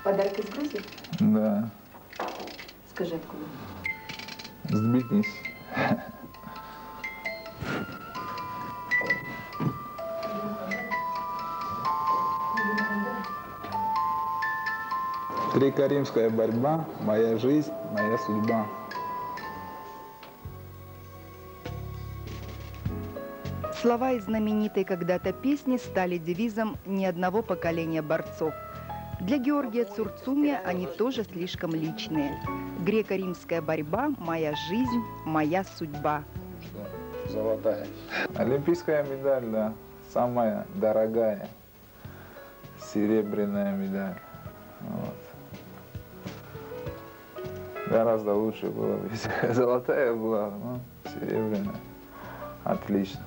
Подарок из Грузии? Да. Скажи, откуда? С Тбилиси. Греко-римская борьба, моя жизнь, моя судьба. Слова из знаменитой когда-то песни стали девизом ни одного поколения борцов. Для Георгия Цурцумия они тоже слишком личные. Греко-римская борьба, моя жизнь, моя судьба. Золотая. Олимпийская медаль, да, самая дорогая. Серебряная медаль. Вот. Гораздо лучше было бы, если золотая была, но серебряная. Отлично.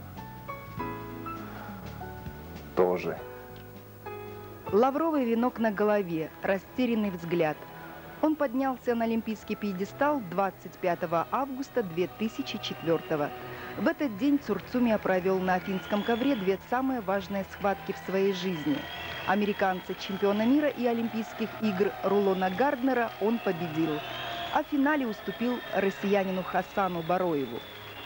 Тоже. Лавровый венок на голове, растерянный взгляд. Он поднялся на олимпийский пьедестал 25 августа 2004 года. В этот день Цурцумия провел на афинском ковре две самые важные схватки в своей жизни. Американца, чемпиона мира и Олимпийских игр Рулона Гарднера он победил. А в финале уступил россиянину Хасану Бароеву.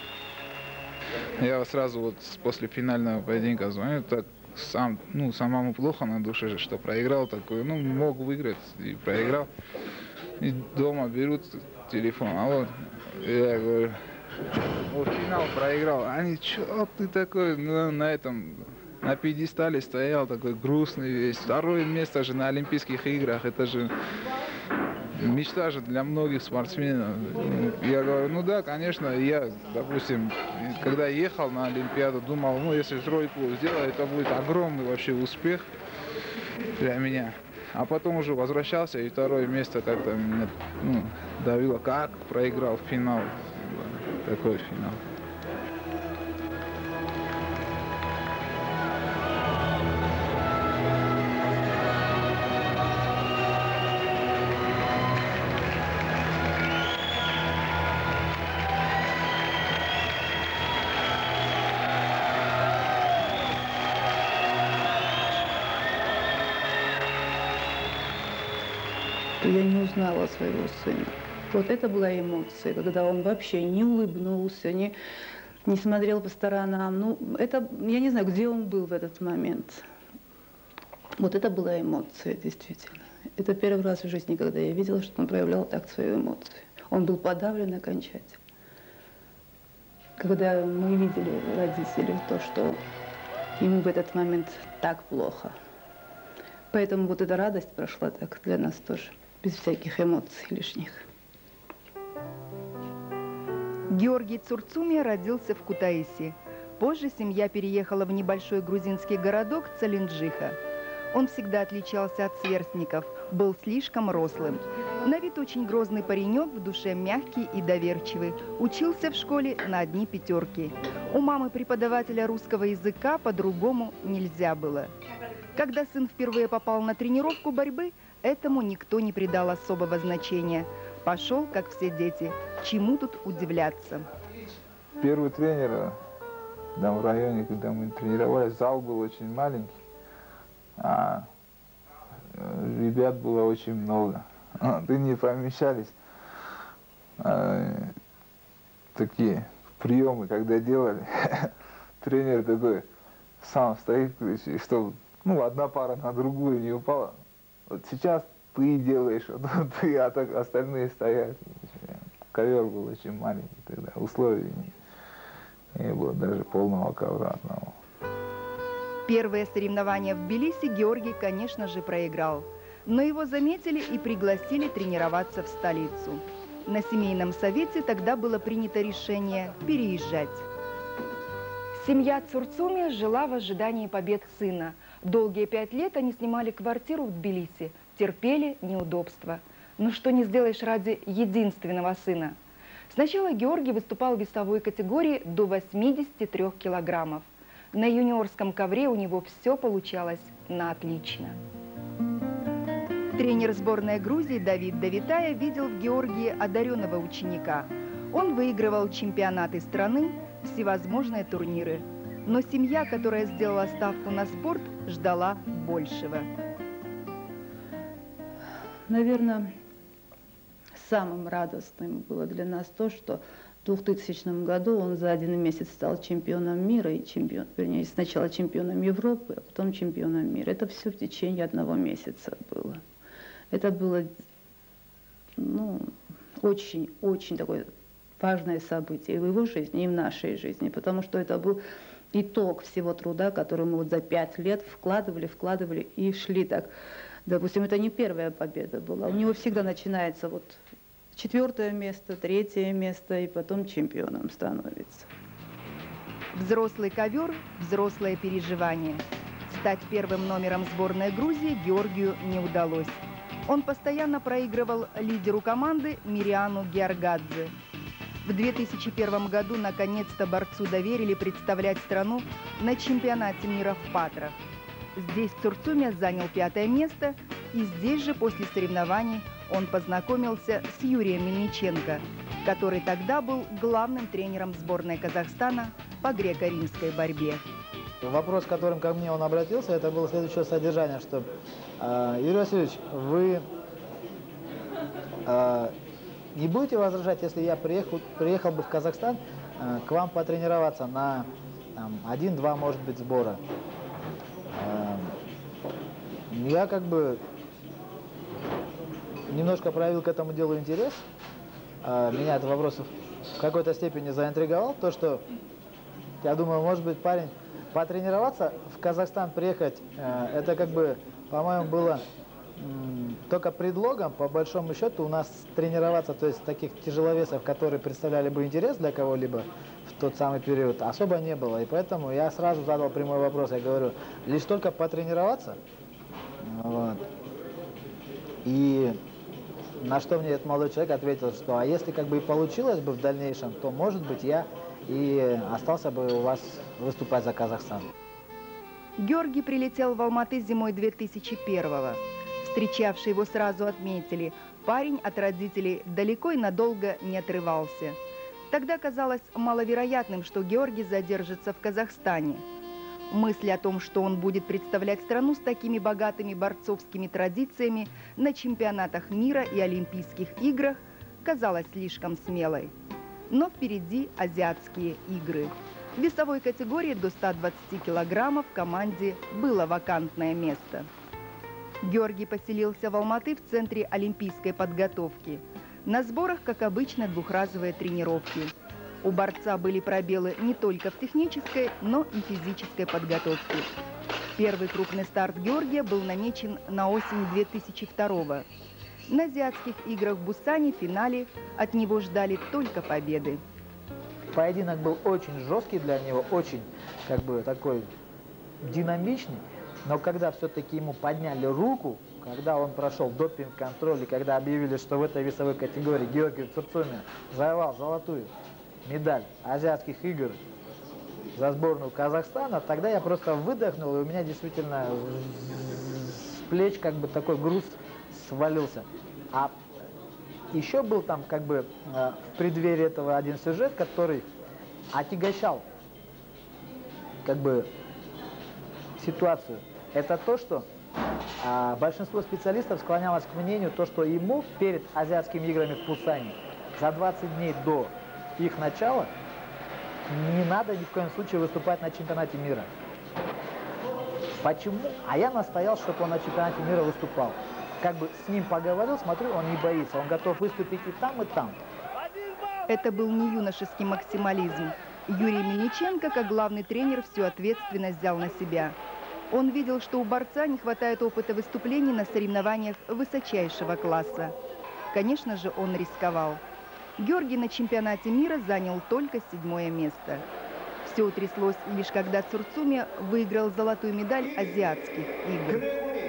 Я сразу вот после финального поединка звоню, так самому плохо на душе, что проиграл такой, мог выиграть и проиграл. И дома берут телефон, а вот я говорю, вот финал проиграл. Они, что ты такой, на пьедестале стоял такой грустный весь. Второе место же на Олимпийских играх, это же мечта же для многих спортсменов. Я говорю, да, конечно, я, допустим, когда ехал на Олимпиаду, думал, если тройку сделаю, это будет огромный вообще успех для меня. А потом уже возвращался, и второе место как-то меня давило, как проиграл финал, такой финал. Я не узнала своего сына. Вот это была эмоция, когда он вообще не улыбнулся, не смотрел по сторонам. Это, я не знаю, где он был в этот момент. Вот это была эмоция, действительно. Это первый раз в жизни, когда я видела, что он проявлял так свою эмоцию. Он был подавлен окончательно. Когда мы видели родителей то, что ему в этот момент так плохо. Поэтому вот эта радость прошла так для нас тоже, без всяких эмоций лишних. Георгий Цурцумия родился в Кутаиси. Позже семья переехала в небольшой грузинский городок Цалинджиха. Он всегда отличался от сверстников, был слишком рослым. На вид очень грозный паренек, в душе мягкий и доверчивый. Учился в школе на одни пятерки. У мамы преподавателя русского языка по-другому нельзя было. Когда сын впервые попал на тренировку борьбы, этому никто не придал особого значения. Пошел, как все дети. Чему тут удивляться? Первый тренер в районе, когда мы тренировались, зал был очень маленький, а ребят было очень много. И не помещались. Такие приемы, когда делали, тренер такой сам стоит, чтобы одна пара на другую не упала. Вот сейчас ты делаешь, а так остальные стоят. Ковер был очень маленький тогда, условий не было, даже полного ковра одного. Первые соревнования в Тбилиси Георгий, конечно же, проиграл. Но его заметили и пригласили тренироваться в столицу. На семейном совете тогда было принято решение переезжать. Семья Цурцумия жила в ожидании побед сына. Долгие 5 лет они снимали квартиру в Тбилиси, терпели неудобства. Но что не сделаешь ради единственного сына? Сначала Георгий выступал в весовой категории до 83 килограммов. На юниорском ковре у него все получалось на отлично. Тренер сборной Грузии Давид Давитая видел в Георгии одаренного ученика. Он выигрывал чемпионаты страны, всевозможные турниры. Но семья, которая сделала ставку на спорт, ждала большего. Наверное, самым радостным было для нас то, что в 2000 году он за 1 месяц стал чемпионом мира, и вернее, сначала чемпионом Европы, а потом чемпионом мира. Это все в течение 1 месяца было. Это было, ну, очень-очень такое важное событие и в его жизни, и в нашей жизни, потому что это был итог всего труда, который мы вот за 5 лет вкладывали и шли так. Допустим, это не первая победа была. У него всегда начинается вот 4-е место, 3-е место, и потом чемпионом становится. Взрослый ковер, взрослое переживание. Стать первым номером сборной Грузии Георгию не удалось. Он постоянно проигрывал лидеру команды Мириану Георгадзе. В 2001 году наконец-то борцу доверили представлять страну на чемпионате мира в Патрах. Здесь Цурцумя занял 5-е место, и здесь же после соревнований он познакомился с Юрием Мельниченко, который тогда был главным тренером сборной Казахстана по греко-римской борьбе. Вопрос, которым ко мне он обратился, это было следующее содержание, что Юрий Васильевич, вы не будете возражать, если я приехал бы в Казахстан к вам потренироваться на 1-2, может быть, сбора? Я как бы немножко проявил к этому делу интерес. Меня этот вопрос в какой-то степени заинтриговал. То, что, я думаю, может быть, парень потренироваться, в Казахстан приехать, это как бы, по-моему, было только предлогом. По большому счету у нас тренироваться, то есть таких тяжеловесов, которые представляли бы интерес для кого-либо в тот самый период, особо не было. И поэтому я сразу задал прямой вопрос. Я говорю, лишь только потренироваться? Вот. И на что мне этот молодой человек ответил, что а если как бы и получилось бы в дальнейшем, то, может быть, я и остался бы у вас выступать за Казахстан. Георгий прилетел в Алматы зимой 2001-го. Встречавшие его сразу отметили, парень от родителей далеко и надолго не отрывался. Тогда казалось маловероятным, что Георгий задержится в Казахстане. Мысль о том, что он будет представлять страну с такими богатыми борцовскими традициями на чемпионатах мира и Олимпийских играх, казалась слишком смелой. Но впереди азиатские игры. В весовой категории до 120 килограммов в команде было вакантное место. Георгий поселился в Алматы в центре олимпийской подготовки. На сборах, как обычно, двухразовые тренировки. У борца были пробелы не только в технической, но и физической подготовке. Первый крупный старт Георгия был намечен на осень 2002-го. На азиатских играх в Бусане в финале от него ждали только победы. Поединок был очень жесткий для него, очень как бы такой динамичный. Но когда все-таки ему подняли руку, когда он прошел допинг-контроль, и когда объявили, что в этой весовой категории Георгий Цурцумя завоевал золотую медаль азиатских игр за сборную Казахстана, тогда я просто выдохнул, и у меня действительно с плеч как бы такой груз свалился. А еще был там как бы в преддверии этого один сюжет, который отягощал как бы ситуацию. Это то, что большинство специалистов склонялось к мнению, то, что ему перед азиатскими играми в Пусане за 20 дней до их начала не надо ни в коем случае выступать на чемпионате мира. Почему? А я настоял, чтобы он на чемпионате мира выступал. Как бы с ним поговорил, смотрю, он не боится, он готов выступить и там, и там. Это был не юношеский максимализм. Юрий Мельниченко, как главный тренер, всю ответственность взял на себя. Он видел, что у борца не хватает опыта выступлений на соревнованиях высочайшего класса. Конечно же, он рисковал. Георгий на чемпионате мира занял только 7-е место. Все утряслось лишь когда Цурцумя выиграл золотую медаль азиатских игр.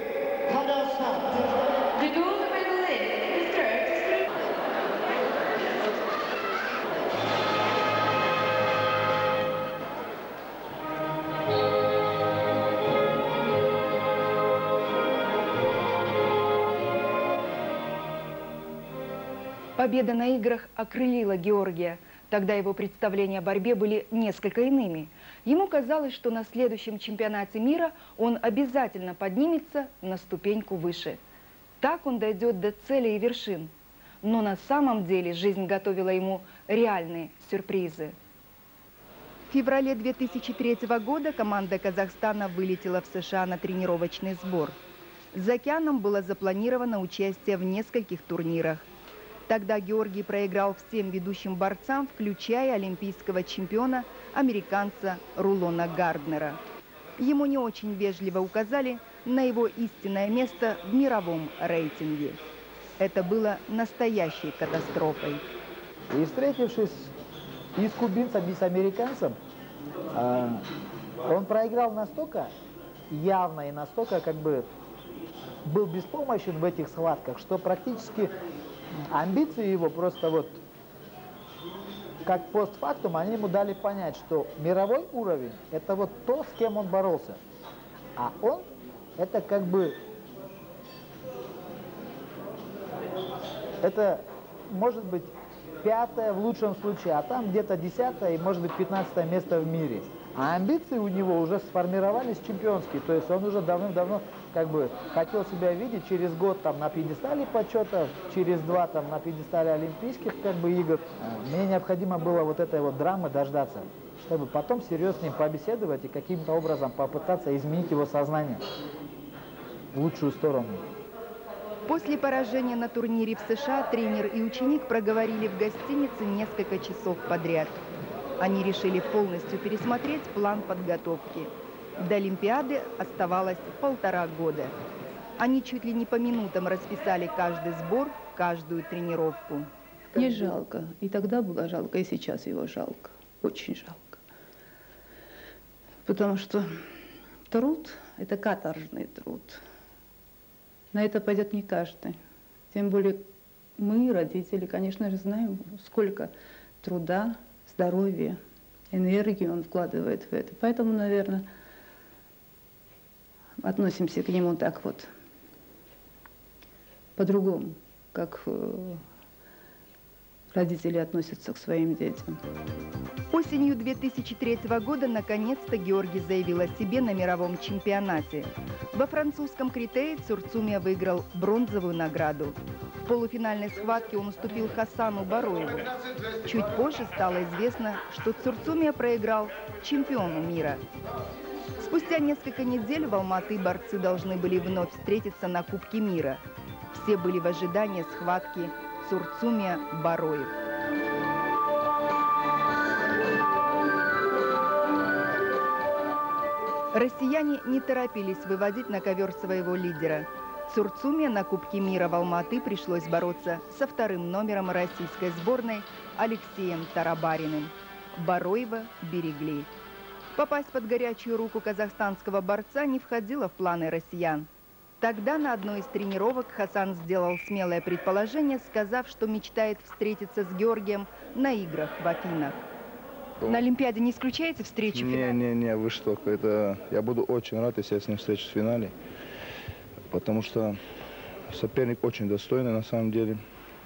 Победа на играх окрылила Георгия. Тогда его представления о борьбе были несколько иными. Ему казалось, что на следующем чемпионате мира он обязательно поднимется на ступеньку выше. Так он дойдет до цели и вершин. Но на самом деле жизнь готовила ему реальные сюрпризы. В феврале 2003 года команда Казахстана вылетела в США на тренировочный сбор. За океаном было запланировано участие в нескольких турнирах. Тогда Георгий проиграл всем ведущим борцам, включая олимпийского чемпиона, американца Рулона Гарднера. Ему не очень вежливо указали на его истинное место в мировом рейтинге. Это было настоящей катастрофой. И встретившись и с кубинцем, и с американцем, он проиграл настолько явно и настолько как бы был беспомощен в этих схватках, что практически амбиции его просто вот как постфактум они ему дали понять, что мировой уровень это вот то, с кем он боролся. А он это как бы это может быть 5-е в лучшем случае, а там где-то 10-е и может быть 15-е место в мире. А амбиции у него уже сформировались чемпионские, то есть он уже давным-давно как бы хотел себя видеть через год там на пьедестале почета, через 2 там на пьедестале олимпийских как бы игр. Мне необходимо было вот этой вот драмы дождаться, чтобы потом серьезно с ним побеседовать и каким-то образом попытаться изменить его сознание в лучшую сторону. После поражения на турнире в США тренер и ученик проговорили в гостинице несколько часов подряд. Они решили полностью пересмотреть план подготовки. До Олимпиады оставалось 1,5 года. Они чуть ли не по минутам расписали каждый сбор, каждую тренировку. Мне жалко. И тогда было жалко, и сейчас его жалко. Очень жалко. Потому что труд – это каторжный труд. На это пойдет не каждый. Тем более мы, родители, конечно же, знаем, сколько труда, здоровья, энергии он вкладывает в это. Поэтому, наверное, относимся к нему так вот, по-другому, как родители относятся к своим детям. Осенью 2003 года наконец-то Георгий заявил о себе на мировом чемпионате. Во французском Критее Цурцумия выиграл бронзовую награду. В полуфинальной схватке он уступил Хасану Бароеву. Чуть позже стало известно, что Цурцумия проиграл чемпиону мира. Спустя несколько недель в Алматы борцы должны были вновь встретиться на Кубке мира. Все были в ожидании схватки Цурцумия-Бароев. Россияне не торопились выводить на ковер своего лидера. Цурцумия на Кубке мира в Алматы пришлось бороться со вторым номером российской сборной Алексеем Тарабариным. Бароева берегли. Попасть под горячую руку казахстанского борца не входило в планы россиян. Тогда на одной из тренировок Хасан сделал смелое предположение, сказав, что мечтает встретиться с Георгием на играх в Афинах. На Олимпиаде не исключаете встречу в финале? Не, вы что, это я буду очень рад, если я с ним встречусь в финале, потому что соперник очень достойный на самом деле.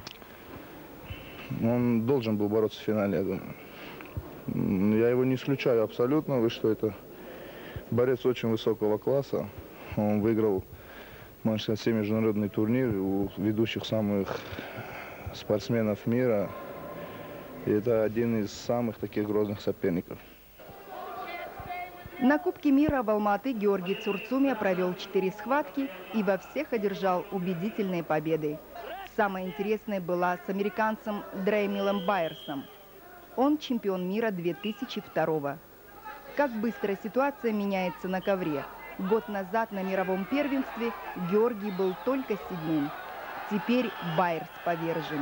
Он должен был бороться в финале, я думаю. Я его не исключаю абсолютно, вы что, это борец очень высокого класса. Он выиграл, можно сказать, все международные турниры у ведущих самых спортсменов мира. И это один из самых таких грозных соперников. На Кубке мира в Алматы Георгий Цурцумия провел 4 схватки и во всех одержал убедительные победы. Самая интересная была с американцем Дреймилом Байерсом. Он чемпион мира 2002-го. Как быстро ситуация меняется на ковре. Год назад на мировом первенстве Георгий был только 7-м. Теперь Байерс повержен.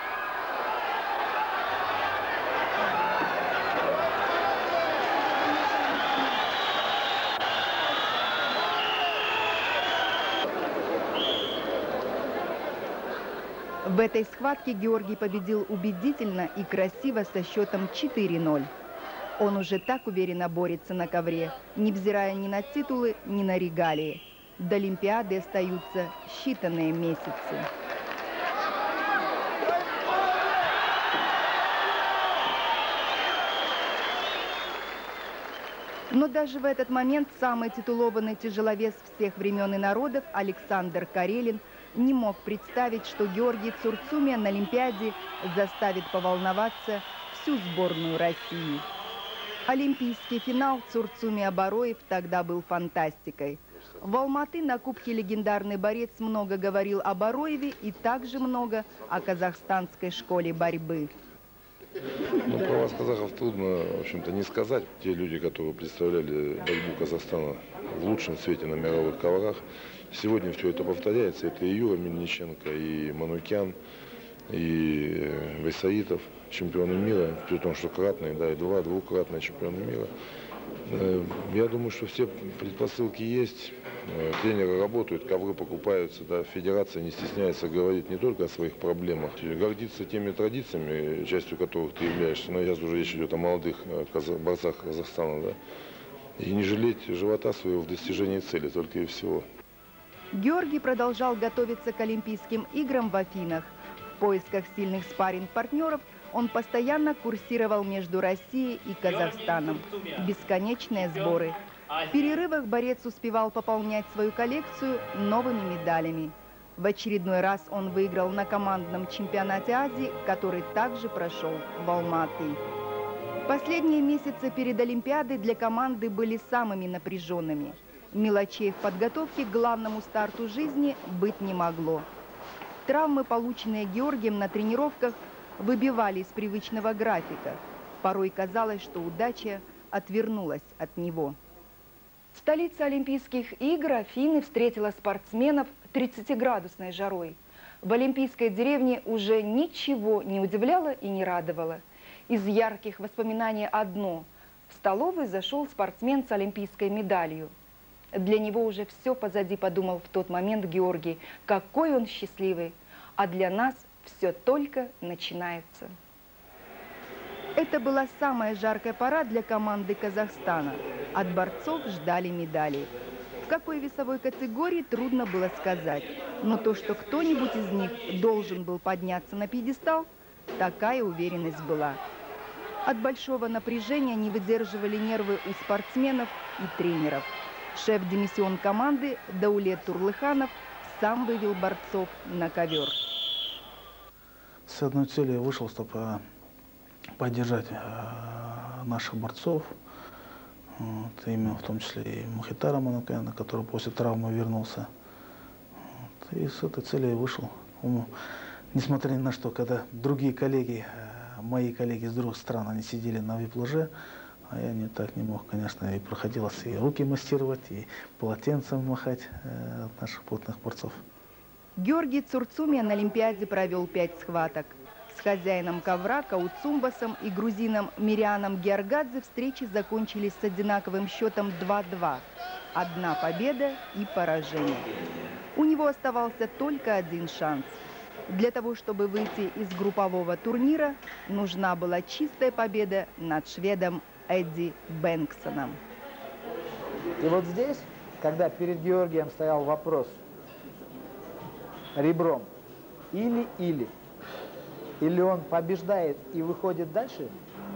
В этой схватке Георгий победил убедительно и красиво со счетом 4-0. Он уже так уверенно борется на ковре, невзирая ни на титулы, ни на регалии. До Олимпиады остаются считанные месяцы. Но даже в этот момент самый титулованный тяжеловес всех времен и народов Александр Карелин не мог представить, что Георгий Цурцумия на Олимпиаде заставит поволноваться всю сборную России. Олимпийский финал Цурцумия-Бароев тогда был фантастикой. В Алматы на Кубке легендарный борец много говорил о Бароеве и также много о казахстанской школе борьбы. Ну, про вас, казахов, трудно, в общем-то, не сказать. Те люди, которые представляли борьбу Казахстана в лучшем свете на мировых коврах, сегодня все это повторяется. Это и Юра Мельниченко, и Манукян, и Вейсаитов, чемпионы мира, при том, что кратные, да, и двукратные чемпионы мира. Я думаю, что все предпосылки есть. Тренеры работают, ковры покупаются, да, федерация не стесняется говорить не только о своих проблемах, гордиться теми традициями, частью которых ты являешься, но сейчас уже речь идет о молодых борцах Казахстана, да, и не жалеть живота своего в достижении цели, только и всего. Георгий продолжал готовиться к Олимпийским играм в Афинах. В поисках сильных спарринг-партнеров он постоянно курсировал между Россией и Казахстаном. Бесконечные сборы. В перерывах борец успевал пополнять свою коллекцию новыми медалями. В очередной раз он выиграл на командном чемпионате Азии, который также прошел в Алматы. Последние месяцы перед Олимпиадой для команды были самыми напряженными. Мелочей в подготовке к главному старту жизни быть не могло. Травмы, полученные Георгием на тренировках, выбивали из привычного графика. Порой казалось, что удача отвернулась от него. Столица Олимпийских игр Афины встретила спортсменов 30-градусной жарой. В Олимпийской деревне уже ничего не удивляло и не радовало. Из ярких воспоминаний одно. В столовую зашел спортсмен с олимпийской медалью. Для него уже все позади, подумал в тот момент Георгий. Какой он счастливый. А для нас все только начинается. Это была самая жаркая пора для команды Казахстана. От борцов ждали медали. В какой весовой категории, трудно было сказать. Но то, что кто-нибудь из них должен был подняться на пьедестал, такая уверенность была. От большого напряжения не выдерживали нервы у спортсменов и тренеров. Шеф-демиссион команды Даулет Турлыханов сам вывел борцов на ковер. С одной целью я вышел, чтобы поддержать наших борцов, вот, именно в том числе и Мухитара Манукяна, который после травмы вернулся. Вот, и с этой целью я вышел. Несмотря ни на что, когда другие коллеги, мои коллеги из других стран, они сидели на вип-ложе, а я так не мог, конечно, и приходилось и руки массировать, и полотенцем махать от наших плотных борцов. Георгий Цурцумия на Олимпиаде провел 5 схваток. С хозяином ковра Каутсумбасом и грузином Мирианом Георгадзе встречи закончились с одинаковым счетом 2-2. Одна победа и поражение. У него оставался только один шанс. Для того, чтобы выйти из группового турнира, нужна была чистая победа над шведом Эдди Бэнксоном. И вот здесь, когда перед Георгием стоял вопрос ребром или он побеждает и выходит дальше,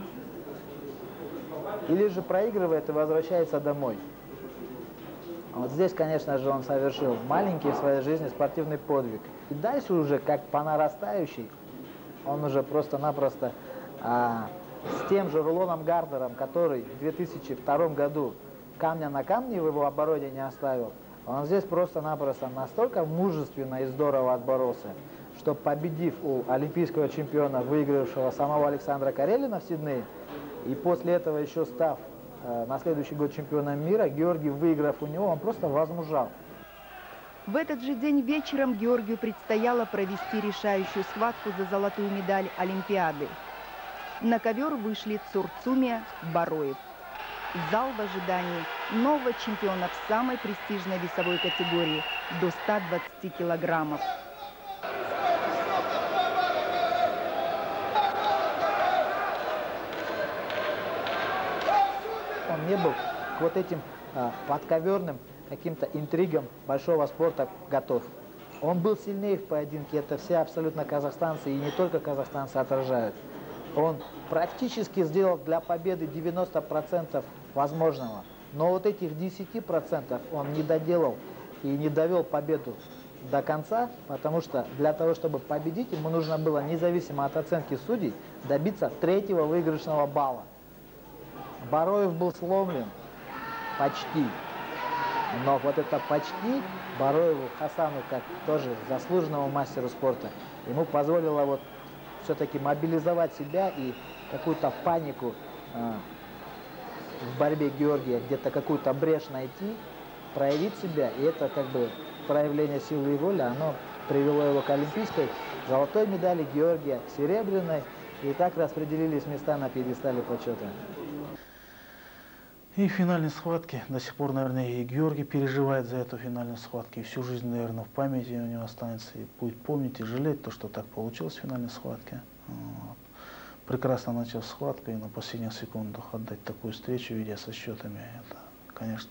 или же проигрывает и возвращается домой. Вот здесь, конечно же, он совершил маленький в своей жизни спортивный подвиг. И дальше уже, как по нарастающей, он уже просто-напросто с тем же Рулоном Гарднером, который в 2002 году камня на камне в его обороне не оставил, он здесь просто-напросто настолько мужественно и здорово отборолся, что, победив у олимпийского чемпиона, выигравшего самого Александра Карелина в Сиднее, и после этого еще став на следующий год чемпионом мира, Георгий, выиграв у него, он просто возмужал. В этот же день вечером Георгию предстояло провести решающую схватку за золотую медаль Олимпиады. На ковер вышли Цурцумия, Бароев. Зал в ожидании нового чемпиона в самой престижной весовой категории до 120 килограммов. Он не был к вот этим подковерным каким-то интригам большого спорта готов. Он был сильнее в поединке, это все абсолютно казахстанцы, и не только казахстанцы отражают. Он практически сделал для победы 90% возможного, но вот этих 10% он не доделал и не довел победу до конца, потому что для того, чтобы победить, ему нужно было, независимо от оценки судей, добиться 3-го выигрышного балла. Бароев был сломлен почти. Но вот это почти Бароеву, Хасану, как тоже заслуженному мастеру спорта, ему позволило вот все-таки мобилизовать себя и какую-то панику в борьбе Георгия, где-то какую-то брешь найти, проявить себя. И это как бы проявление силы и воли, оно привело его к олимпийской золотой медали, Георгия к серебряной. И так распределились места на пьедестале почета. И в финальной схватке до сих пор, наверное, и Георгий переживает за эту финальную схватку. И всю жизнь, наверное, в памяти у него останется. И будет помнить и жалеть то, что так получилось в финальной схватке. Вот. Прекрасно начал схватку и на последних секундах отдать такую встречу, видя со счетами. Это, конечно,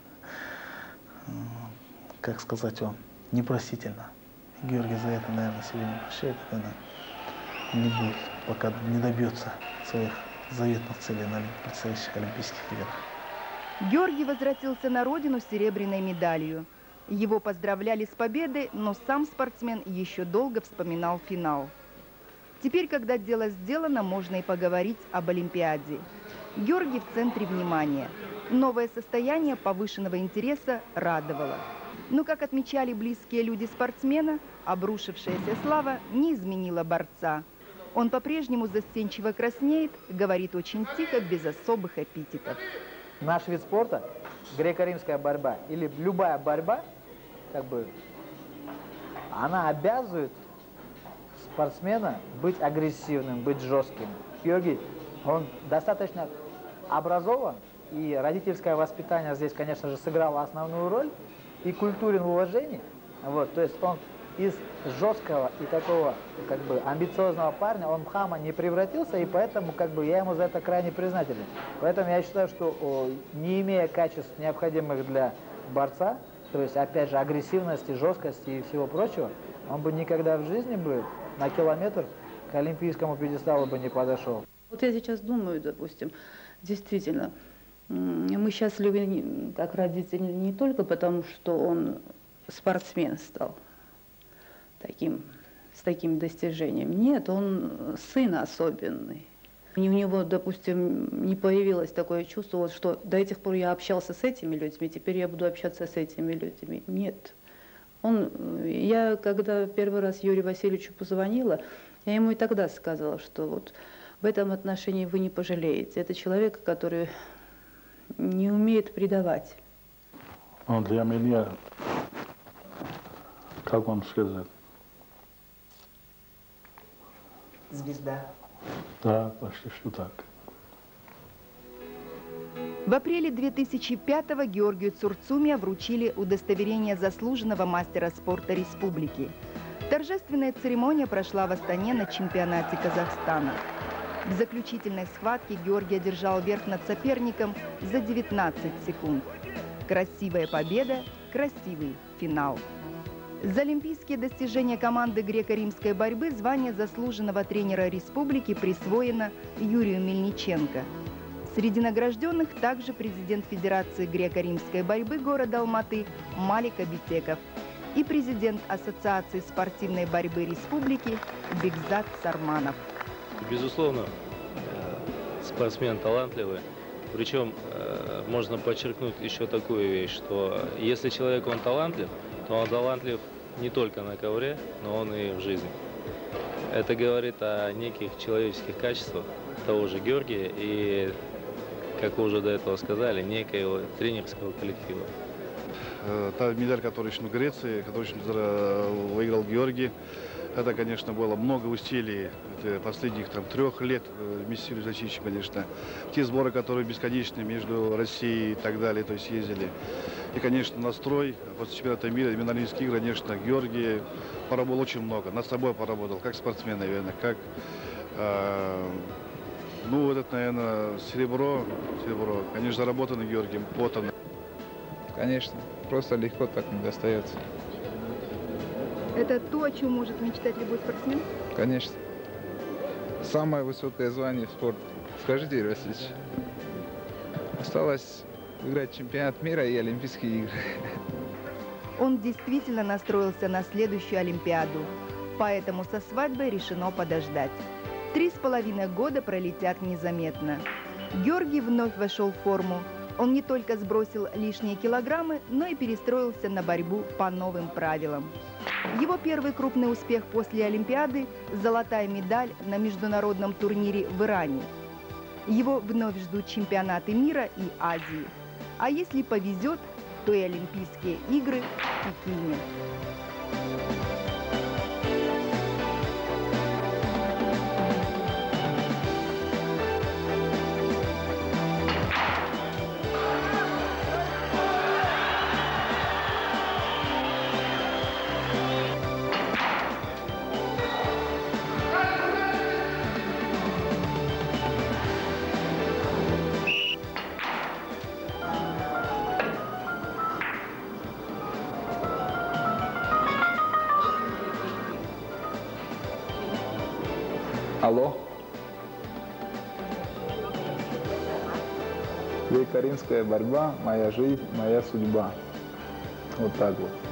как сказать вам, непростительно. Георгий за это, наверное, себе не прощает. Наверное, не будет, пока не добьется своих заветных целей на предстоящих Олимпийских играх. Георгий возвратился на родину с серебряной медалью. Его поздравляли с победой, но сам спортсмен еще долго вспоминал финал. Теперь, когда дело сделано, можно и поговорить об Олимпиаде. Георгий в центре внимания. Новое состояние повышенного интереса радовало. Но, как отмечали близкие люди спортсмена, обрушившаяся слава не изменила борца. Он по-прежнему застенчиво краснеет, говорит очень тихо, без особых эпитетов. Наш вид спорта, греко-римская борьба или любая борьба, как бы, она обязывает спортсмена быть агрессивным, быть жестким. Георгий, он достаточно образован, и родительское воспитание здесь, конечно же, сыграло основную роль, и культурен в уважении. Вот, то есть он из жесткого и такого, как бы, амбициозного парня, он в хама не превратился, и поэтому, как бы, я ему за это крайне признателен. Поэтому я считаю, что, не имея качеств, необходимых для борца, то есть, опять же, агрессивности, жесткости и всего прочего, он бы никогда в жизни бы на километр к олимпийскому пьедесталу бы не подошел. Вот я сейчас думаю, допустим, действительно, мы счастливы как родители не только потому, что он спортсмен стал с таким достижением. Нет, он сын особенный. У него, допустим, не появилось такое чувство, вот, что до этих пор я общался с этими людьми, теперь я буду общаться с этими людьми. Нет. Я, когда первый раз Юрию Васильевичу позвонила, я ему и тогда сказала, что вот в этом отношении вы не пожалеете. Это человек, который не умеет предавать. Он для меня, как вам сказать? Звезда. Да, почти что так. В апреле 2005-го Георгию Цурцумия вручили удостоверение заслуженного мастера спорта республики. Торжественная церемония прошла в Астане на чемпионате Казахстана. В заключительной схватке Георгий одержал верх над соперником за 19 секунд. Красивая победа, красивый финал. За олимпийские достижения команды греко-римской борьбы звание заслуженного тренера республики присвоено Юрию Мельниченко. Среди награжденных также президент Федерации греко-римской борьбы города Алматы Малик Абитеков и президент Ассоциации спортивной борьбы республики Бекзат Сарманов. Безусловно, спортсмен талантливый. Причем можно подчеркнуть еще такую вещь, что если человек он талантлив, то он талантлив не только на ковре, но он и в жизни. Это говорит о неких человеческих качествах того же Георгия и, как вы уже до этого сказали, некоего тренерского коллектива. Та медаль, которую в Греции, которую выиграл Георгий, это, конечно, было много усилий последних 3 лет вместе с Юрием Васильевичем, конечно. Те сборы, которые бесконечные между Россией и так далее, то есть ездили. И, конечно, настрой после чемпионата мира, именно Олимпийских игр, конечно, Георгий поработал очень много. Над собой поработал, как спортсмен, наверное, как... ну, этот, наверное, серебро, конечно, заработано Георгием, потом. Конечно, просто легко так не достается. Это то, о чем может мечтать любой спортсмен? Конечно. Самое высокое звание в спорте. Скажите, Юрий Васильевич. Осталось выиграть чемпионат мира и Олимпийские игры. Он действительно настроился на следующую Олимпиаду, поэтому со свадьбой решено подождать. 3,5 года пролетят незаметно. Георгий вновь вошел в форму. Он не только сбросил лишние килограммы, но и перестроился на борьбу по новым правилам. Его первый крупный успех после Олимпиады – золотая медаль на международном турнире в Иране. Его вновь ждут чемпионаты мира и Азии. А если повезет, то и Олимпийские игры в Пекине. Алло. Греко-римская борьба, моя жизнь, моя судьба. Вот так вот.